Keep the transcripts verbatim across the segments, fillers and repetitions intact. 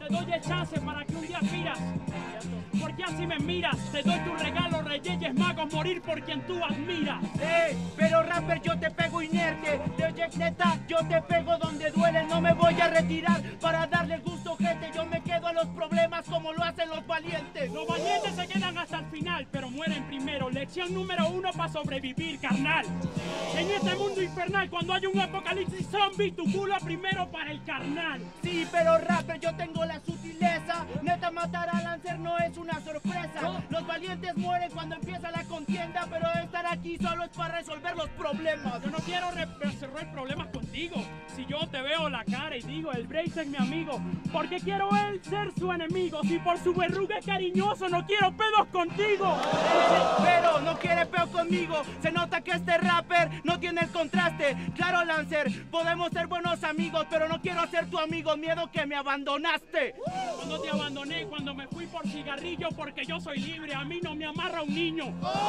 te doy el chance para que un día giras. Porque así me miras, te doy tu regalo, Reyes Magos, morir por quien tú admiras. Ey, pero rapper, yo te pego inerte. De oye, neta, yo te pego donde duele. No me voy a retirar para darle gusto, gente. Yo me quedo a los problemas como lo hacen los valientes. Los valientes se quedan hasta el final, pero mueren primero. Lección número uno para sobrevivir, carnal. En este mundo infernal, cuando hay un apocalipsis zombie, tu culo primero para el carnal. Sí, pero rapper, yo tengo la sutileza. Neta, matar a Lancer no es una sorpresa. Los valientes mueren cuando empieza la contienda, pero estar aquí solo es para resolver los problemas. Yo no quiero resolver problemas contigo. Si yo te veo la cara y digo, el Brace es mi amigo, porque quiero él ser su enemigo. Si por su verruga es cariñoso, no quiero pedos contigo. Pero no quiere peo conmigo. Se nota que este rapper no tiene el contraste. Claro, Lancer, podemos ser buenos amigos, pero no quiero ser tu amigo. Miedo que me abandonaste. Cuando te abandoné, cuando me fui por cigarrillo, porque yo soy libre, a mí no me amarra un niño.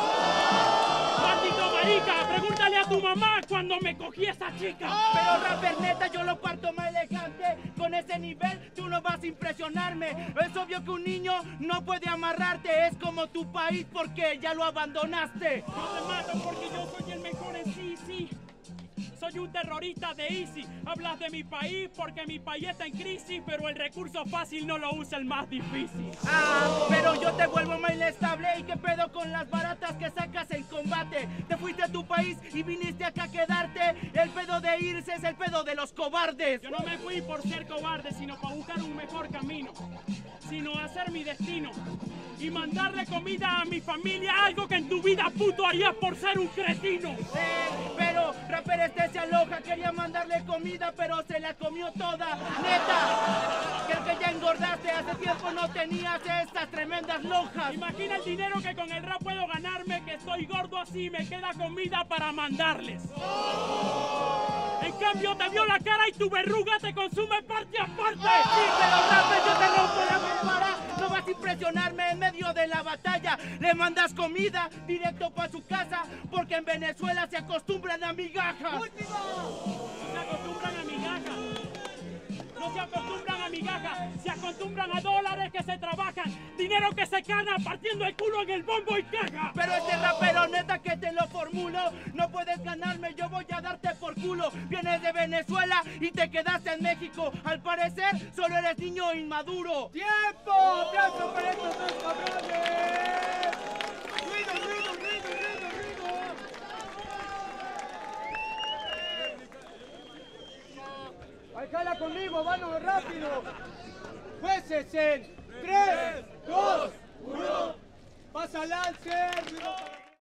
Maldito marica, pregúntale a tu mamá cuando me cogí esa chica. Pero rapper, neta, yo lo parto más elegante. Con ese nivel tú no vas a impresionarme. Es obvio que un niño no puede amarrarte. Es como tu país porque ya lo abandonaste. No te mato porque yo soy el mejor en sí, sí. Soy un terrorista de Easy. Hablas de mi país porque mi país está en crisis, pero el recurso fácil no lo usa el más difícil. Ah, pero yo te vuelvo más inestable. ¿Y qué pedo con las baratas que sacas en combate? Te fuiste a tu país y viniste acá a quedarte. El pedo de irse es el pedo de los cobardes. Yo no me fui por ser cobarde, sino para buscar un mejor camino, sino hacer mi destino y mandarle comida a mi familia, algo que en tu vida puto harías por ser un cretino. Eh, pero rapper este se aloja, quería mandarle comida pero se la comió toda. Neta, creo que ya engordaste, hace tiempo no tenías estas tremendas lonjas. Imagina el dinero que con el rap puedo ganarme, que estoy gordo así, me queda comida para mandarles. ¡Oh! En cambio te vio la cara y tu verruga te consume parte a parte. Sí, pero rapper, yo te rompo la mampara, no vas a impresionarme en medio de la batalla. Le mandas comida directo para su casa, porque en Venezuela se acostumbran a migajas. ¡Último! Se acostumbran a migajas. No se acostumbran a migajas, se acostumbran a dólares que se trabajan, dinero que se gana partiendo el culo en el bombo y caja. Pero este rapero, neta que te lo formulo, no puedes ganarme, yo voy a darte por culo. Vienes de Venezuela y te quedaste en México, al parecer solo eres niño inmaduro. ¡Tiempo! ¡Aplausos para estos dos cabrones! ¡Ruido, ruido, ruido, ruido, ruido! ¡Alcala conmigo, vámonos rápido! Jueces en tres, dos, uno. ¡Pasa Lancer!